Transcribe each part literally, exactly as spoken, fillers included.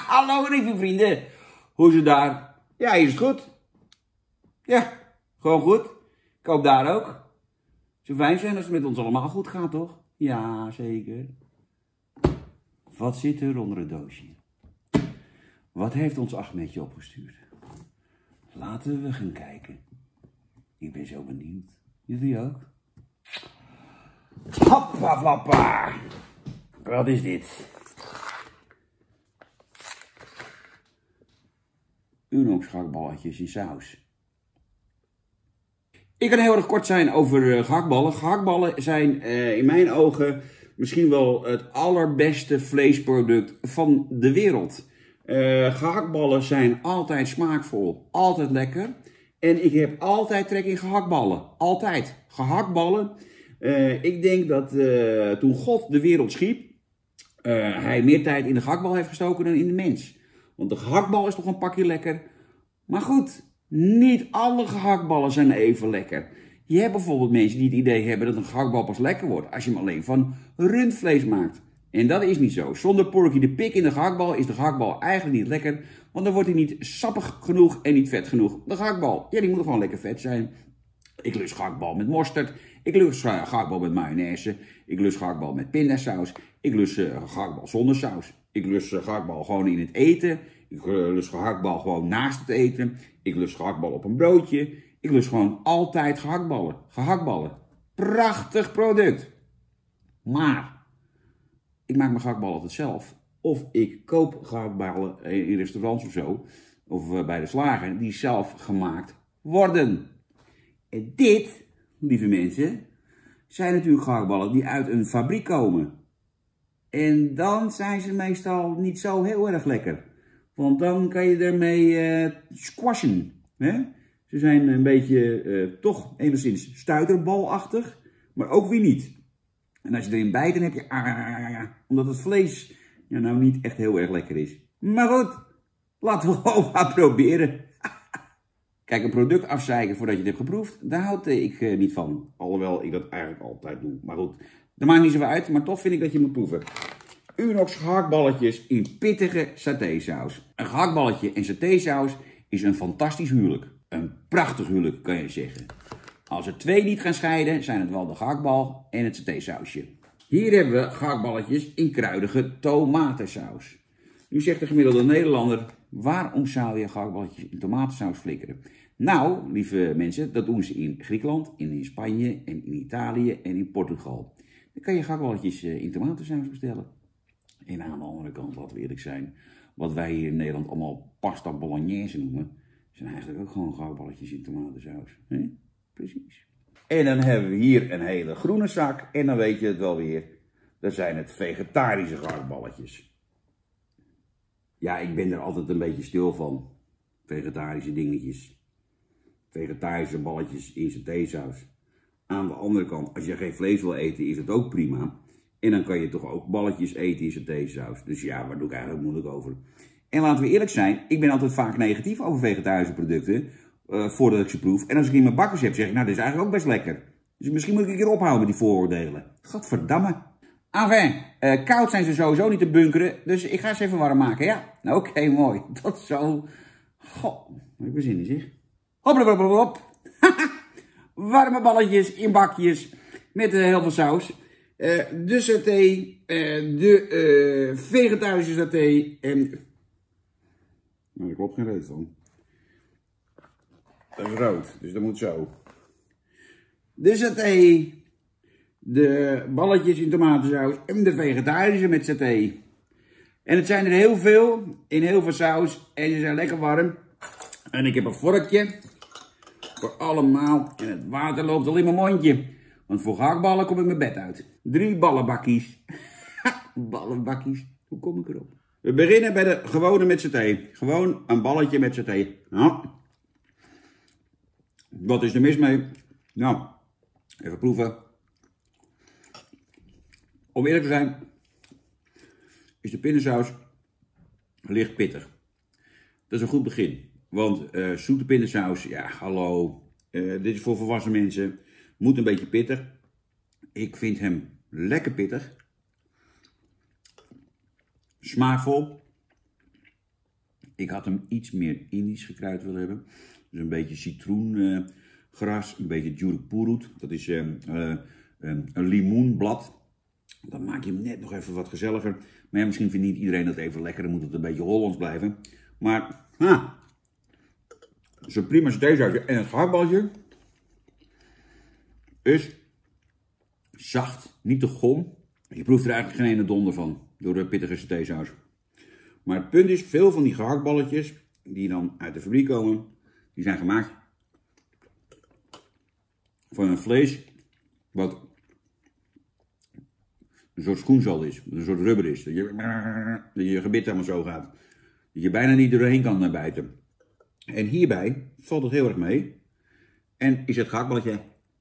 Hallo lieve vrienden. Hoe is het daar? Ja, hier is het goed. Ja, gewoon goed. Ik hoop daar ook. Het zou fijn zijn als het met ons allemaal goed gaat, toch? Ja, zeker. Wat zit er onder het doosje? Wat heeft ons Ahmedje opgestuurd? Laten we gaan kijken. Ik ben zo benieuwd. Jullie ook? Hoppa, flappa. Wat is dit? Unox gehaktballetjes in saus. Ik kan heel erg kort zijn over uh, gehaktballen. Gehaktballen zijn uh, in mijn ogen misschien wel het allerbeste vleesproduct van de wereld. Uh, gehaktballen zijn altijd smaakvol, altijd lekker. En ik heb altijd trek in gehaktballen. Altijd. Gehaktballen. Uh, ik denk dat uh, toen God de wereld schiep, uh, hij meer tijd in de gehaktbal heeft gestoken dan in de mens. Want de gehaktbal is toch een pakje lekker. Maar goed, niet alle gehaktballen zijn even lekker. Je hebt bijvoorbeeld mensen die het idee hebben dat een gehaktbal pas lekker wordt als je hem alleen van rundvlees maakt. En dat is niet zo. Zonder Porky de Pig in de gehaktbal is de gehaktbal eigenlijk niet lekker. Want dan wordt hij niet sappig genoeg en niet vet genoeg. De gehaktbal, ja, die moet gewoon lekker vet zijn. Ik lust gehaktbal met mosterd. Ik lust gehaktbal met mayonaise. Ik lust gehaktbal met pindasaus. Ik lust uh, gehaktbal zonder saus. Ik lust uh, gehaktbal gewoon in het eten. Ik uh, lust gehaktbal gewoon naast het eten. Ik lust gehaktbal op een broodje. Ik lust gewoon altijd gehaktballen. Gehaktballen. Prachtig product. Maar ik maak mijn gehaktballen altijd zelf. Of ik koop gehaktballen in restaurants of zo. Of uh, bij de slager die zelf gemaakt worden. En dit, lieve mensen, zijn natuurlijk gehaktballen die uit een fabriek komen. En dan zijn ze meestal niet zo heel erg lekker. Want dan kan je ermee uh, squashen. Hè? Ze zijn een beetje, uh, toch enigszins stuiterbalachtig, maar ook weer niet. En als je erin bijt, dan heb je, ah, omdat het vlees ja, nou niet echt heel erg lekker is. Maar goed, laten we gewoon maar proberen. Kijk, een product afzeiken voordat je het hebt geproefd, daar houd ik uh, niet van. Alhoewel ik dat eigenlijk altijd doe. Maar goed, dat maakt niet zoveel uit, maar toch vind ik dat je moet proeven. Unox gehaktballetjes in pittige satésaus. Een gehaktballetje en satésaus is een fantastisch huwelijk. Een prachtig huwelijk, kan je zeggen. Als er twee niet gaan scheiden, zijn het wel de gehaktbal en het satésausje. Hier hebben we gehaktballetjes in kruidige tomatensaus. Nu zegt de gemiddelde Nederlander, waarom zou je gehaktballetjes in tomatensaus flikkeren? Nou, lieve mensen, dat doen ze in Griekenland, in Spanje en in Italië en in Portugal. Dan kan je gehaktballetjes in tomatensaus bestellen. En aan de andere kant, laten we eerlijk zijn, wat wij hier in Nederland allemaal pasta bolognese noemen, zijn eigenlijk ook gewoon gehaktballetjes in tomatensaus. He? Precies. En dan hebben we hier een hele groene zak en dan weet je het wel weer. Dat zijn het vegetarische gehaktballetjes. Ja, ik ben er altijd een beetje stil van. Vegetarische dingetjes. Vegetarische balletjes in satésaus. Aan de andere kant, als je geen vlees wil eten, is dat ook prima. En dan kan je toch ook balletjes eten in satésaus. Dus ja, waar doe ik eigenlijk moeilijk over. En laten we eerlijk zijn, ik ben altijd vaak negatief over vegetarische producten. Uh, voordat ik ze proef. En als ik in mijn bakkers heb, zeg ik, nou, dit is eigenlijk ook best lekker. Dus misschien moet ik een keer ophouden met die vooroordelen. Gadverdamme. Enfin, uh, koud zijn ze sowieso niet te bunkeren. Dus ik ga ze even warm maken, ja? Nou, oké, okay, mooi. Dat zo. Goh, heb ik er zin in, zeg. Hop, hop, hop, hop. Warme balletjes in bakjes. Met uh, heel veel saus. Uh, de saté. Uh, de uh, vegetarische saté. En... Nou, daar klopt geen reet van. Dat is rood, dus dat moet zo. De saté. De balletjes in tomatensaus en de vegetarische met saté. En het zijn er heel veel, in heel veel saus. En ze zijn lekker warm. En ik heb een vorkje voor allemaal. En het water loopt al in mijn mondje. Want voor gehaktballen kom ik mijn bed uit. Drie ballenbakkies. Ballenbakkies, hoe kom ik erop? We beginnen bij de gewone met saté. Gewoon een balletje met saté. Nou, wat is er mis mee? Nou, even proeven. Om eerlijk te zijn, is de pindasaus licht pittig. Dat is een goed begin. Want uh, zoete pindasaus, ja, hallo. Uh, dit is voor volwassen mensen. Moet een beetje pittig. Ik vind hem lekker pittig. Smaakvol. Ik had hem iets meer Indisch gekruid willen hebben. Dus een beetje citroengras, uh, een beetje jurupurut. Dat is uh, uh, een limoenblad. Dan maak je hem net nog even wat gezelliger. Maar ja, misschien vindt niet iedereen dat even lekker. Dan moet het een beetje Hollands blijven. Maar, ha, zo'n prima satésausje. En het gehaktballetje is zacht, niet te gom. Je proeft er eigenlijk geen ene donder van door de pittige satésaus. Maar het punt is, veel van die gehaktballetjes die dan uit de fabriek komen, die zijn gemaakt van een vlees wat een soort schoenzal is, een soort rubber is. Dat je, dat je gebit helemaal zo gaat. Dat je bijna niet doorheen kan bijten. En hierbij valt het heel erg mee. En is het gehaktballetje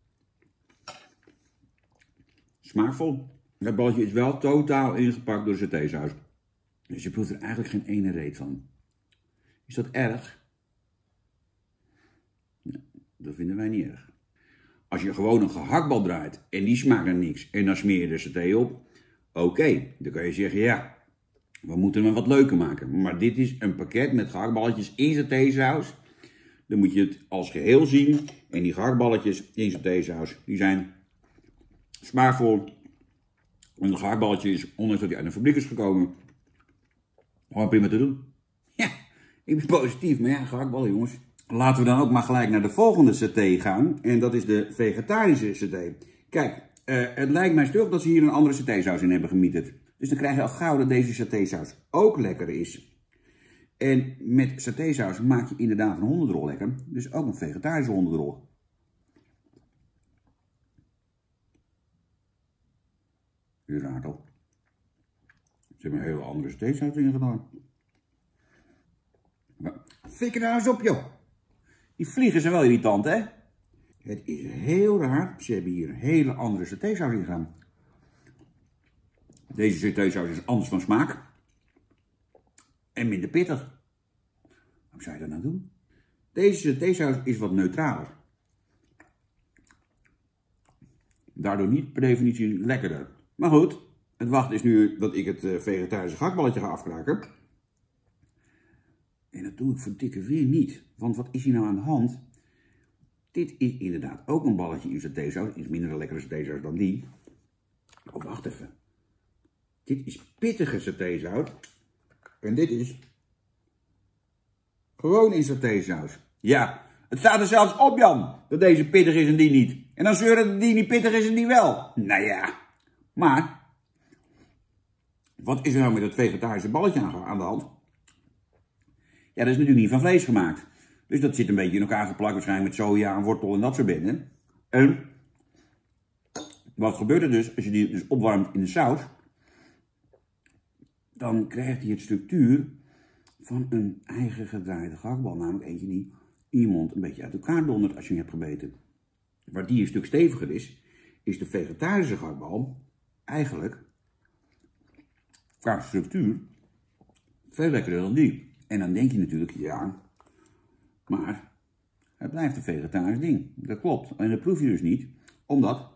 smaakvol. Het balletje is wel totaal ingepakt door de satésaus. Dus je proeft er eigenlijk geen ene reet van. Is dat erg? Nee, dat vinden wij niet erg. Als je gewoon een gehaktbal draait en die smaakt naar niks en dan smeer je de saté op. Oké, okay, dan kan je zeggen ja, we moeten hem wat leuker maken. Maar dit is een pakket met gehaktballetjes in satésaus. Dan moet je het als geheel zien. En die gehaktballetjes in satésaus, die zijn smaakvol. En het gehaktballetje is, ondanks dat hij uit de fabriek is gekomen, gewoon prima te doen. Ja, ik ben positief, maar ja, gehaktballen jongens. Laten we dan ook maar gelijk naar de volgende saté gaan. En dat is de vegetarische saté. Kijk, uh, het lijkt mij stug dat ze hier een andere satésaus in hebben gemieterd. Dus dan krijg je al gauw dat deze satésaus ook lekker is. En met satésaus maak je inderdaad een hondendrol lekker. Dus ook een vegetarische hondendrol. U raadt al. Ze hebben een hele andere satésaus in gedaan. Fik er nou eens op, joh. Die vliegen zijn wel irritant, hè? Het is heel raar. Ze hebben hier een hele andere satésaus in gedaan. Deze satésaus is anders van smaak. En minder pittig. Wat zou je dat nou doen? Deze satésaus is wat neutraler. Daardoor niet per definitie lekkerder. Maar goed, het wacht is nu dat ik het vegetarische gehaktballetje ga afkraken. En dat doe ik voor dikke weer niet. Want wat is hier nou aan de hand? Dit is inderdaad ook een balletje in satésaus. Iets minder een lekkere satésaus dan die. Oh, wacht even. Dit is pittige satésaus. En dit is gewoon in satésaus. Ja, het staat er zelfs op, Jan, dat deze pittig is en die niet. En dan zeuren dat die niet pittig is en die wel. Nou ja, maar wat is er nou met het vegetarische balletje aan de hand? Ja, dat is natuurlijk niet van vlees gemaakt. Dus dat zit een beetje in elkaar geplakt waarschijnlijk met soja en wortel en dat soort dingen. En wat gebeurt er dus als je die dus opwarmt in de saus? Dan krijgt hij het structuur van een eigen gedraaide gehaktbal. Namelijk eentje die in je mond een beetje uit elkaar dondert als je hem hebt gebeten. Waar die een stuk steviger is, is de vegetarische gehaktbal eigenlijk qua structuur veel lekkerder dan die. En dan denk je natuurlijk, ja, maar het blijft een vegetarisch ding. Dat klopt. En dat proef je dus niet, omdat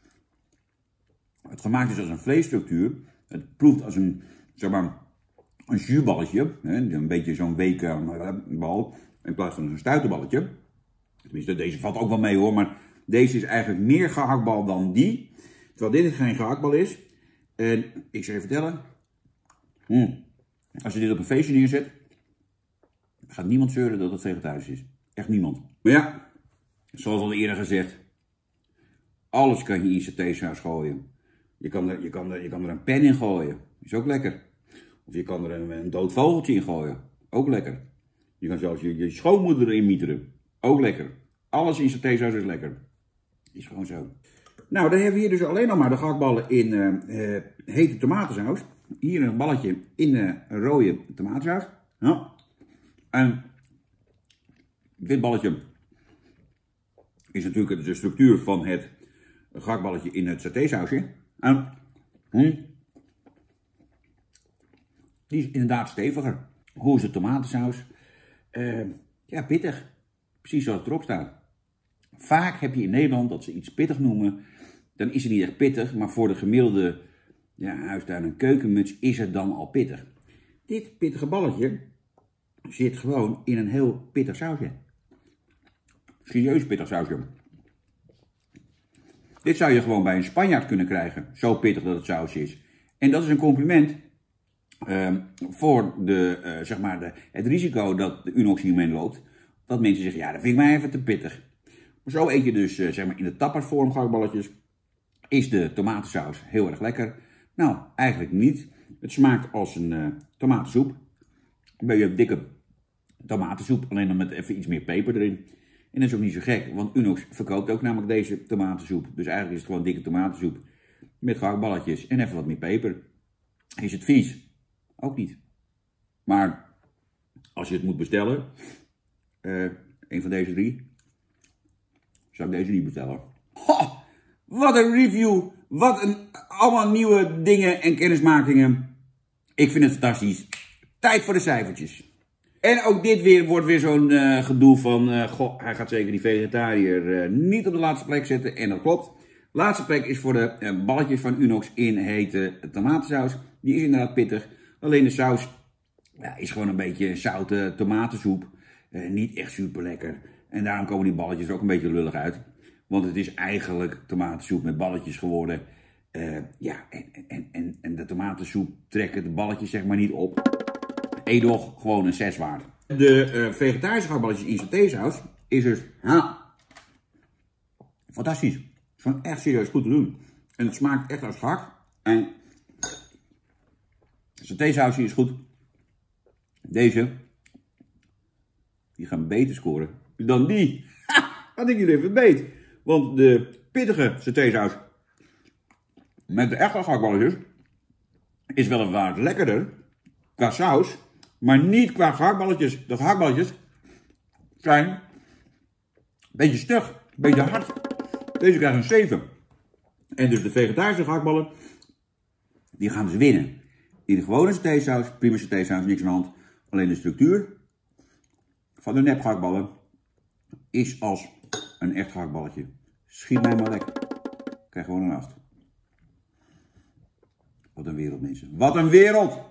het gemaakt is als een vleesstructuur. Het proeft als een, zeg maar, een jusballetje. Een beetje zo'n weke bal in plaats van een stuiterballetje. Tenminste, deze valt ook wel mee hoor, maar deze is eigenlijk meer gehaktbal dan die. Terwijl dit geen gehaktbal is. En ik zal je vertellen, hmm, als je dit op een feestje neerzet, gaat niemand zeuren dat het vegetarisch is. Echt niemand. Maar ja, zoals al eerder gezegd, alles kan je in satésaus gooien. Je kan, er, je, kan er, je kan er een pen in gooien. Is ook lekker. Of je kan er een, een dood vogeltje in gooien. Ook lekker. Je kan zelfs je, je schoonmoeder erin mieteren. Ook lekker. Alles in satésaus is lekker. Is gewoon zo. Nou, dan hebben we hier dus alleen nog maar de gehaktballen in uh, uh, hete tomatensaus. Hier een balletje in uh, rode tomatensaus. Ja. En dit balletje is natuurlijk de structuur van het gehaktballetje in het satésausje. En hm, die is inderdaad steviger. Hoe is de tomatensaus? Uh, ja, pittig. Precies zoals het erop staat. Vaak heb je in Nederland dat ze iets pittig noemen. Dan is het niet echt pittig, maar voor de gemiddelde ja, huistuin- en keukenmuts is het dan al pittig. Dit pittige balletje zit gewoon in een heel pittig sausje. Serieus pittig sausje. Dit zou je gewoon bij een Spanjaard kunnen krijgen. Zo pittig dat het sausje is. En dat is een compliment uh, voor de, uh, zeg maar de, het risico dat de Unox hiermee loopt. Dat mensen zeggen, ja, dat vind ik mij even te pittig. Maar zo eet je dus uh, zeg maar in de tapasvorm gehaktballetjes. Is de tomatensaus heel erg lekker? Nou, eigenlijk niet. Het smaakt als een uh, tomatensoep. Een beetje dikke tomatensoep, alleen dan met even iets meer peper erin. En dat is ook niet zo gek, want Unox verkoopt ook namelijk deze tomatensoep. Dus eigenlijk is het gewoon dikke tomatensoep met gehaktballetjes en even wat meer peper. Is het vies? Ook niet. Maar als je het moet bestellen, uh, een van deze drie, zou ik deze niet bestellen. Ho, wat een review! Wat een allemaal nieuwe dingen en kennismakingen. Ik vind het fantastisch. Tijd voor de cijfertjes. En ook dit weer wordt weer zo'n uh, gedoe van, uh, goh, hij gaat zeker die vegetariër uh, niet op de laatste plek zetten. En dat klopt. Laatste plek is voor de uh, balletjes van Unox in hete tomatensaus. Die is inderdaad pittig. Alleen de saus ja, is gewoon een beetje zoute tomatensoep. Uh, niet echt super lekker. En daarom komen die balletjes er ook een beetje lullig uit. Want het is eigenlijk tomatensoep met balletjes geworden. Uh, ja, en, en, en, en de tomatensoep trekken de balletjes zeg maar niet op. Edoch gewoon een zes waard. De uh, vegetarische gehaktballetjes in satésaus is dus ha, fantastisch. Gewoon echt serieus goed te doen. En het smaakt echt als gehakt. En de satésausje is goed. Deze, die gaan beter scoren dan die. Ha, had ik jullie even beet. Want de pittige satésaus met de echte gehaktballetjes is weliswaar lekkerder qua saus, maar niet qua gehaktballetjes. De gehaktballetjes zijn een beetje stug, een beetje hard. Deze krijgen een zeven. En dus de vegetarische gehaktballen, die gaan dus winnen. In de gewone satésaus, prima satésaus, niks aan de hand. Alleen de structuur van de nep gehaktballen is als een echt gehaktballetje. Schiet mij maar lekker. Ik krijg gewoon een acht. Wat een wereld, mensen. Wat een wereld!